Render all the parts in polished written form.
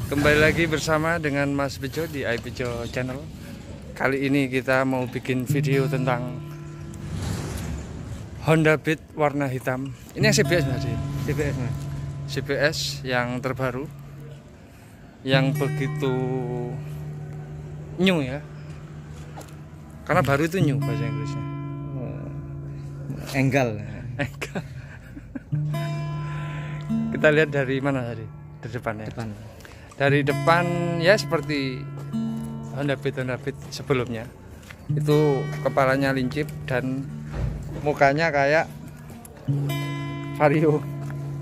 Kembali lagi bersama dengan Mas Bejo di iBejo Channel. Kali ini kita mau bikin video tentang Honda Beat warna hitam. Ini yang CBS berarti? CBS mas. CBS yang terbaru, yang begitu new ya. Karena baru itu new bahasa Inggrisnya. Enggal. Kita lihat dari mana tadi? Dari depan ya. Depan. Dari depan ya seperti Honda Beat sebelumnya. Itu kepalanya lincip dan mukanya kayak Vario.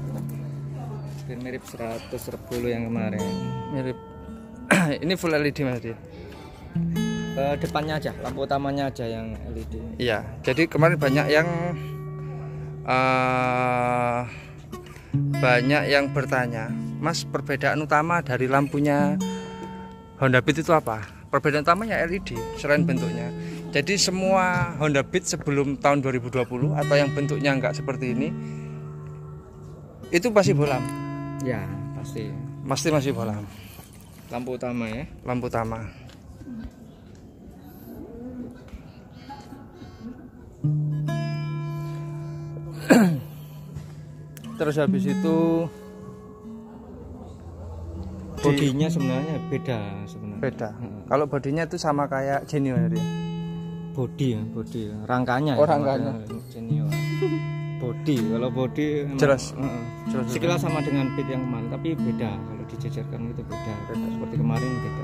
Mirip 110 yang kemarin. Mirip. Ini full LED mas dia. Depannya aja, lampu utamanya aja yang LED. Iya. Jadi kemarin banyak yang bertanya, Mas, perbedaan utama dari lampunya Honda Beat itu apa? Perbedaan utamanya LED selain bentuknya. Jadi semua Honda Beat sebelum tahun 2020 atau yang bentuknya enggak seperti ini itu pasti bolam. Ya, pasti. Pasti masih bolam. Lampu utama ya. Lampu utama. Terus habis itu bodinya sebenarnya beda sebenarnya. Beda. Kalau bodinya itu sama kayak Genio ya dia. Bodi, rangkanya. Oh, rangkanya. Genio. Bodi, kalau bodi jelas. Sekilas sama dengan Beat yang kemarin, tapi beda. Kalau dijajarkan itu beda. Seperti kemarin beda.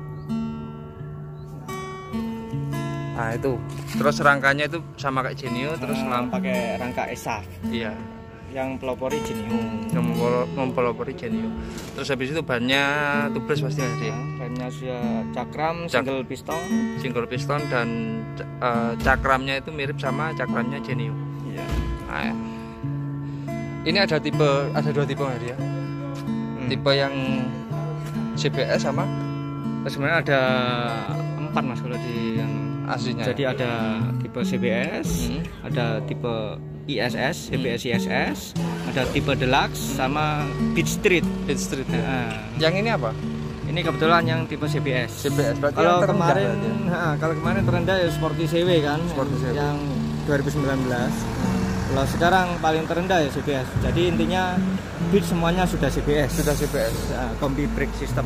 Nah itu. Terus rangkanya itu sama kayak Genio, terus pakai rangka ESAF. Iya. Yang pelopori Genio. Yang mempelopori Genio. Terus habis itu bannya tubeless pasti ada ya. Bannya cakram, single piston dan cakramnya itu mirip sama cakramnya Genio. Iya. Nah, ini ada dua tipe nggak dia? Tipe yang CBS sama? Sebenarnya ada 4 mas kalau di yang aslinya. Jadi ada tipe CBS, ada tipe ISS, CBS ISS, ada tipe Deluxe sama Beat Street. Yang ini apa? Ini kebetulan yang tipe CBS. Berarti kalau kemarin terendah ya Sporty CW kan, yang 2019. Kalau sekarang paling terendah ya CBS. Jadi intinya Beat semuanya sudah CBS. Kombi brake system.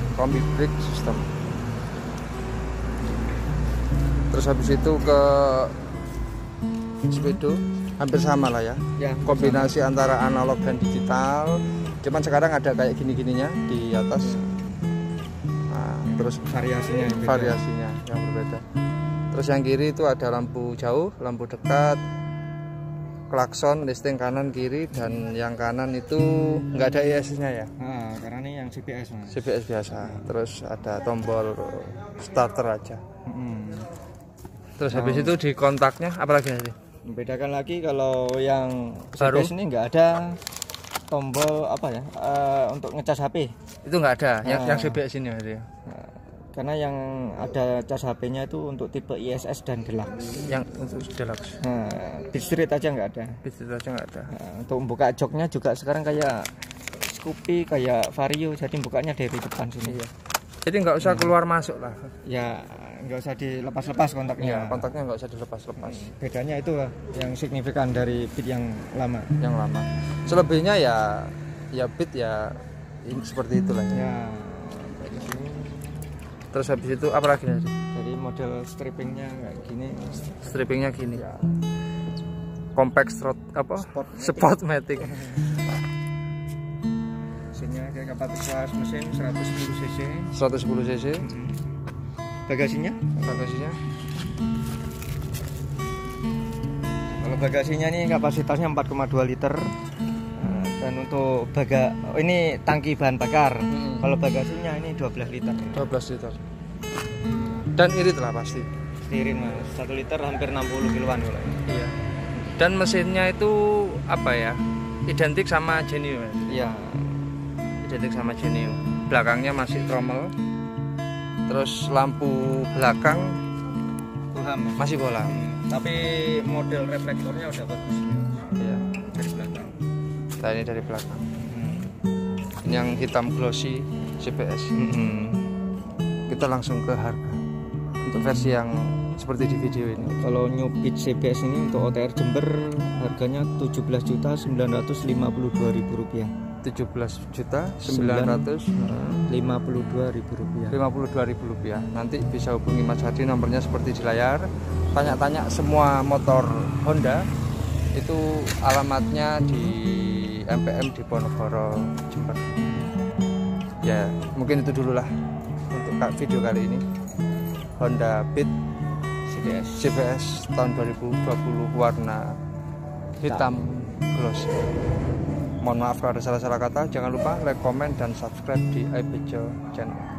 Terus habis itu ke Speedo hampir sama lah ya. Kombinasi antara analog dan digital. Cuman sekarang ada kayak gini-gininya di atas. Nah, terus variasinya yang berbeda. Terus yang kiri itu ada lampu jauh, lampu dekat, klakson, listing kanan kiri, dan yang kanan itu nggak ada ESC-nya ya. Karena ini yang CBS mas. CBS biasa. Terus ada tombol starter aja. Terus habis itu di kontaknya apalagi nanti? Membedakan lagi kalau yang baru CBS ini nggak ada tombol apa ya untuk ngecas HP. Itu nggak ada. Yang CBS ini ada. Karena yang ada cas HP-nya itu untuk tipe ISS dan Deluxe. Yang untuk Deluxe. Beat Street aja nggak ada. Untuk buka joknya juga sekarang kayak Scoopy, kayak Vario, jadi bukanya dari depan sini. Iya. Jadi nggak usah keluar masuk lah. Ya nggak usah dilepas-lepas kontaknya. Kontaknya nggak usah dilepas-lepas. Bedanya itu yang signifikan dari Beat yang lama. Selebihnya ya Beat ya seperti itulah ya. Terus habis itu apa lagi nanti? Jadi model strippingnya kayak gini. Strippingnya gini. Compact Sportmatic. Mesinnya kayak kapasitas mesin 110 cc. 110 cc. Bagasinya? Kalau bagasinya nih kapasitasnya 4,2 liter. Dan untuk ini tangki bahan bakar. Kalau bagasinya ini 12 liter. Dan irit lah pasti. Irit mas. 1 liter hampir 60 kiloan kalau ini. Iya. Dan mesinnya itu apa ya? Identik sama Genio. Iya. Identik sama Genio. Belakangnya masih trommel. Terus lampu belakang masih bolam. Tapi model reflektornya udah bagus. Iya. Dari belakang. Nah, ini dari belakang. yang hitam glossy CBS. Kita langsung ke harga untuk versi yang seperti di video ini. Kalau New Beat CBS ini untuk OTR Jember harganya Rp17.952.000. Rp17.952.000. Nanti bisa hubungi Mas Hadi, nomornya seperti di layar. Tanya-tanya semua motor Honda. Itu alamatnya di MPM di Ponorogo, Jember. Ya, mungkin itu dulu lah untuk video kali ini. Honda Beat CBS tahun 2020 warna hitam glossy. Mohon maaf kalau ada salah-salah kata. Jangan lupa like, comment, dan subscribe di iBejo channel.